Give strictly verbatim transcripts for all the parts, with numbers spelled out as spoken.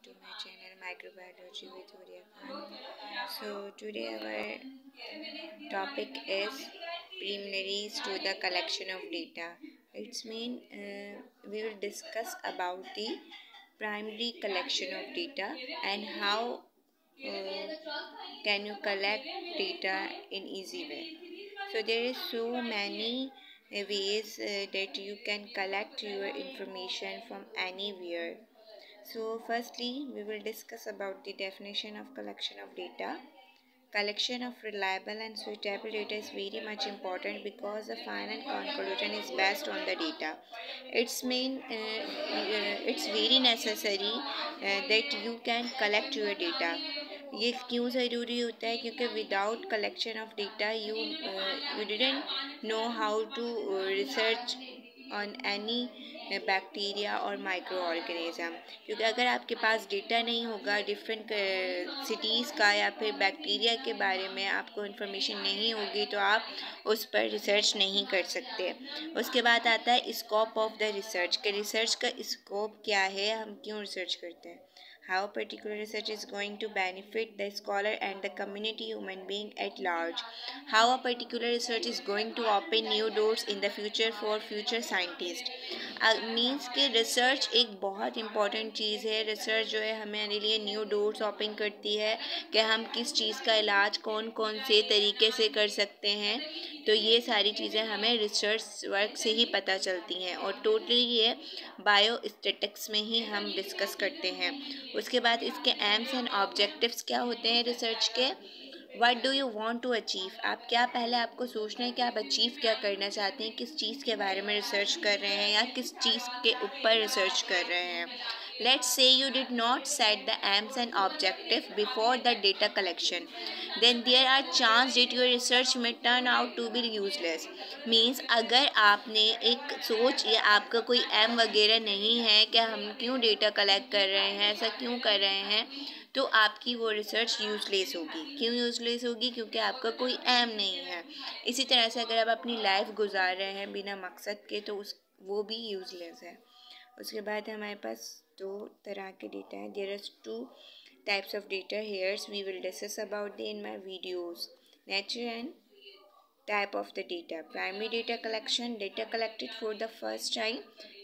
to my channel Microbiology with Huria Khan. So today our topic is preliminaries to the collection of data. It's mean uh, we will discuss about the primary collection of data and how uh, can you collect data in easy way. So there is so many uh, ways uh, that you can collect your information from anywhere. So firstly, we will discuss about the definition of collection of data. Collection of reliable and suitable data is very much important because the final conclusion is based on the data. It's mean uh, uh, it's very necessary uh, that you can collect your data. ये क्यों ज़रूरी होता है क्योंकि without collection of data you you didn't know how to research on any bacteria और microorganism, क्योंकि अगर आपके पास डेटा नहीं होगा डिफरेंट सिटीज़ का या फिर बैक्टीरिया के बारे में आपको इन्फॉर्मेशन नहीं होगी तो आप उस पर रिसर्च नहीं कर सकते। उसके बाद आता है स्कोप ऑफ द रिसर्च के रिसर्च का स्कोप क्या है, हम क्यों रिसर्च करते हैं। How particular research is going to benefit the scholar and the community human being at large. How a particular research is going to open new doors in the future for future scientists. uh, means कि research एक बहुत important चीज़ है। research जो है हमारे लिए new doors open करती है कि हम किस चीज़ का इलाज कौन कौन से तरीके से कर सकते हैं। तो ये सारी चीज़ें हमें रिसर्च वर्क से ही पता चलती हैं और टोटली ये बायोस्टैटिक्स में ही हम डिस्कस करते हैं। उसके बाद इसके एम्स एंड ऑब्जेक्टिव्स क्या होते हैं रिसर्च के। What do you want to achieve, आप क्या पहले आपको सोचना है कि आप अचीव क्या करना चाहते हैं, किस चीज़ के बारे में रिसर्च कर रहे हैं या किस चीज़ के ऊपर रिसर्च कर रहे हैं। Let's say you did not set the aims and objective before the data collection, then there are chance that your research may turn out to be useless. Means अगर आपने एक सोच या आपका कोई एम वगैरह नहीं है कि हम क्यों डेटा कलेक्ट कर रहे हैं, ऐसा क्यों कर रहे हैं, तो आपकी वो रिसर्च यूजलेस होगी। क्यों यूजलेस होगी, क्योंकि आपका कोई एम नहीं है। इसी तरह से अगर आप अपनी लाइफ गुजार रहे हैं बिना मकसद के तो उस वो भी यूजलेस है। उसके बाद हमारे पास दो तरह के डेटा हैं। There are two types of data here's we will discuss about the in my videos. Nature and type of the data. Primary data collection, data collected for the first time,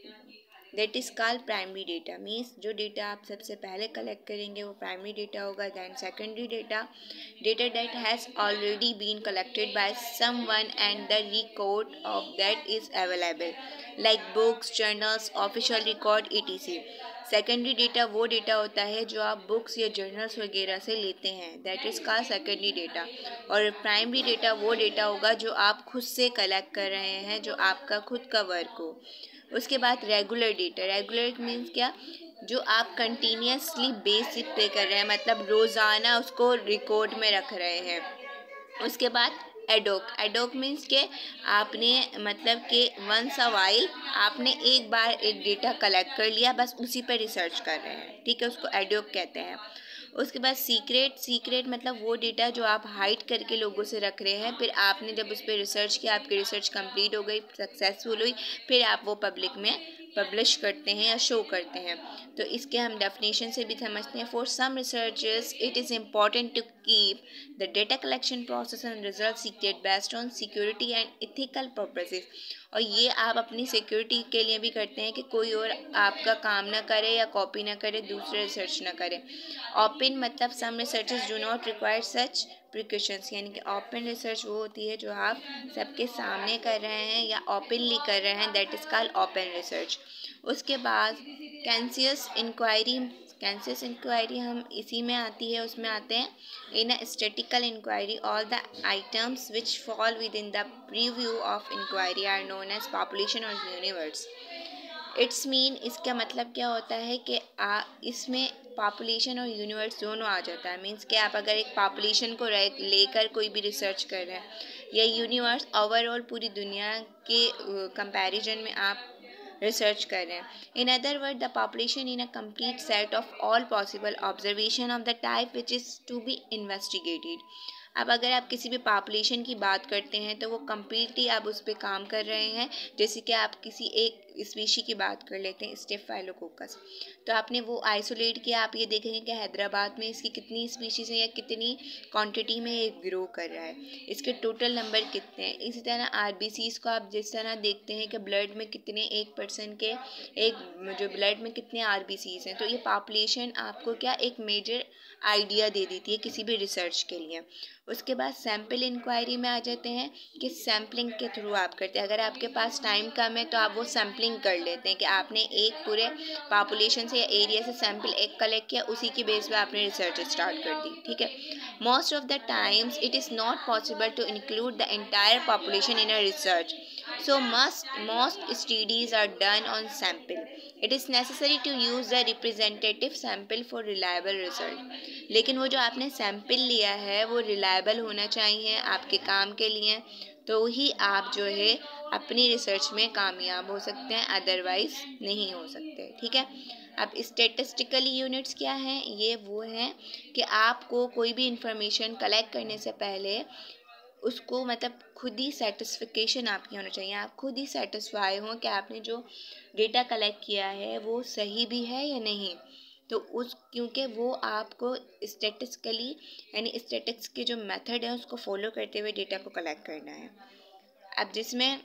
that is called primary data. Means जो data आप सबसे पहले collect करेंगे वो primary data होगा। Then secondary data, data that has already been collected by someone and the record of that is available like books, journals, official record E T C. Secondary data वो data होता है जो आप books या journals वगैरह से लेते हैं, that is called secondary data. और प्राइमरी डेटा वो डेटा होगा जो आप खुद से कलेक्ट कर रहे हैं, जो आपका खुद का वर्क हो। उसके बाद रेगुलर डेटा। रेगुलर मीन्स क्या, जो आप कंटिन्यूसली बेसिस पे कर रहे हैं, मतलब रोज़ाना उसको रिकॉर्ड में रख रहे हैं। उसके बाद एडोक। एडोक मीन्स के आपने मतलब कि वंस अ वाइल आपने एक बार एक डेटा कलेक्ट कर लिया, बस उसी पर रिसर्च कर रहे हैं, ठीक है, उसको एडोक कहते हैं। उसके बाद सीक्रेट। सीक्रेट मतलब वो डेटा जो आप हाइड करके लोगों से रख रहे हैं, फिर आपने जब उस पर रिसर्च किया, आपकी रिसर्च कंप्लीट हो गई, सक्सेसफुल हुई, फिर आप वो पब्लिक में पब्लिश करते हैं या शो करते हैं। तो इसके हम डेफिनेशन से भी समझते हैं। For some researchers it is important to keep the data collection process and result secret based on security and ethical purposes. और ये आप अपनी सिक्योरिटी के लिए भी करते हैं कि कोई और आपका काम ना करे या कॉपी ना करे, दूसरे रिसर्च ना करे। ओपन मतलब some researchers do not require such precautions, यानी कि ओपन रिसर्च वो होती है जो आप सबके सामने कर रहे हैं या ओपनली कर रहे हैं, that is called open research. उसके बाद कैंसियस इंक्वायरी। कैंसियस इंक्वायरी हम इसी में आती है, उसमें आते हैं in a statical inquiry all the items which fall within the preview of inquiry are known as population और यूनिवर्स। इट्स मीन इसका मतलब क्या होता है कि आ इसमें पॉपुलेशन और यूनिवर्स दोनों आ जाता है। मीन्स कि आप अगर एक पॉपुलेशन को लेकर कोई भी रिसर्च कर रहे हैं या यूनिवर्स ओवरऑल पूरी दुनिया के कंपैरिजन में आप रिसर्च कर रहे हैं। In other word the population in a complete set of all possible observation of the type which is to be investigated. अब अगर आप किसी भी पॉपुलेशन की बात करते हैं तो वो कम्प्लीटली आप उस पर काम कर रहे हैं। जैसे कि आप किसी एक स्पीशी की बात कर लेते हैं, स्टेफाइलोकोकस। तो आपने वो आइसोलेट किया, आप ये देखेंगे कि हैदराबाद में इसकी कितनी स्पीशीज़ हैं या कितनी क्वांटिटी में ये ग्रो कर रहा है, इसके टोटल नंबर कितने हैं। इसी तरह आरबीसीज़ को आप जिस तरह देखते हैं कि ब्लड में कितने एक पर्सन के एक जो ब्लड में कितने आरबीसीज़ हैं, तो ये पॉपुलेशन आपको क्या एक मेजर आइडिया दे देती है किसी भी रिसर्च के लिए। उसके बाद सैम्पल इंक्वायरी में आ जाते हैं कि सैम्पलिंग के थ्रू आप करते हैं। अगर आपके पास टाइम कम है तो आप वो सैम्पलिंग कर लेते हैं कि आपने एक पूरे पॉपुलेशन से या एरिया से सैम्पल एक कलेक्ट किया, उसी की बेस पे आपने रिसर्च स्टार्ट कर दी, ठीक है। Most of the times it is not possible to include the entire population in a research, so must most studies are done on sample. It is necessary to use the representative sample for reliable result. लेकिन वो जो आपने sample लिया है वो reliable होना चाहिए आपके काम के लिए, तो ही आप जो है अपनी रिसर्च में कामयाब हो सकते हैं, अदरवाइज नहीं हो सकते, ठीक है। अब स्टेटिस्टिकली यूनिट्स क्या हैं, ये वो हैं कि आपको कोई भी इंफॉर्मेशन कलेक्ट करने से पहले उसको मतलब खुद ही सेटिस्फिकेशन आपकी होना चाहिए, आप खुद ही सेटिस्फाई हों कि आपने जो डेटा कलेक्ट किया है वो सही भी है या नहीं। तो उस क्योंकि वो आपको स्टेटिस्टिकली यानी स्टेटिक्स के जो मेथड है उसको फॉलो करते हुए डेटा को कलेक्ट करना है। अब जिसमें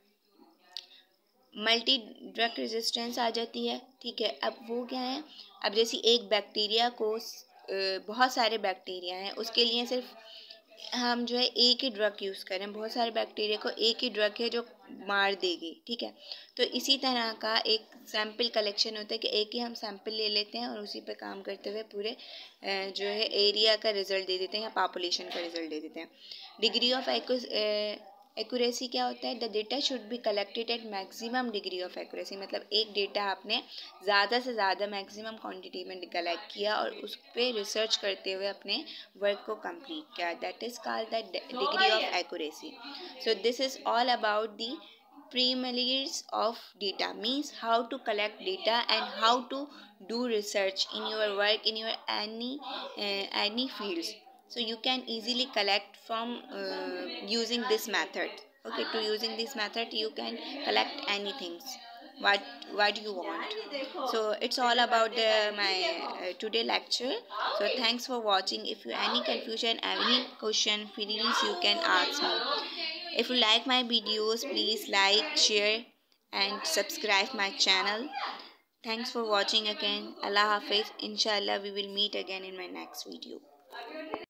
मल्टी ड्रग रेजिस्टेंस आ जाती है, ठीक है। अब वो क्या है, अब जैसे एक बैक्टीरिया को बहुत सारे बैक्टीरिया हैं, उसके लिए सिर्फ हम जो है एक ही ड्रग यूज़ करें, बहुत सारे बैक्टीरिया को एक ही ड्रग है जो मार देगी, ठीक है। तो इसी तरह का एक सैम्पल कलेक्शन होता है कि एक ही हम सैम्पल ले लेते हैं और उसी पे काम करते हुए पूरे जो है एरिया का रिज़ल्ट दे देते हैं या पॉपुलेशन का रिज़ल्ट दे देते हैं। डिग्री ऑफ एक्यूरेसी क्या होता है, the data should be collected at maximum degree of accuracy, मतलब एक डेटा आपने ज़्यादा से ज़्यादा मैक्सिमम क्वांटिटी में कलेक्ट किया और उस पर रिसर्च करते हुए अपने वर्क को कंप्लीट किया, that is called the degree of accuracy. So this is all about the preliminaries of data, means how to collect data and how to do research in your work in your any uh, any fields. So you can easily collect from uh, using this method. Okay, to using this method you can collect anything what what you want. So it's all about the, my uh, today lecture. So thanks for watching. If you any confusion, any question, please you can ask me. If you like my videos, please like, share and subscribe my channel. Thanks for watching again. Allah Hafiz. Inshallah we will meet again in my next video.